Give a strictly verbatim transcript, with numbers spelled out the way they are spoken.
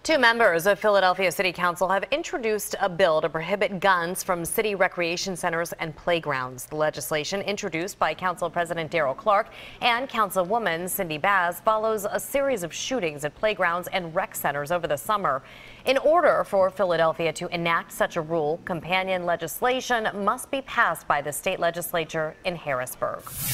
Two members of Philadelphia City Council have introduced a bill to prohibit guns from city recreation centers and playgrounds. The legislation, introduced by Council President Darrell Clark and Councilwoman Cindy Baz, follows a series of shootings at playgrounds and rec centers over the summer. In order for Philadelphia to enact such a rule, companion legislation must be passed by the state legislature in Harrisburg.